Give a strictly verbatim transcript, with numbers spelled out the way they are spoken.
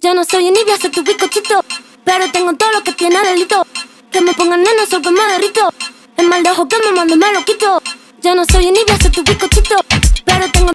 Yo no soy envidia, soy tu bizcochito, pero tengo todo lo que tiene delito. Que me pongan neno, sol que me derrito. El mal de ojo que me mando me lo quito. Yo no soy envidia, soy tu bizcochito, pero tengo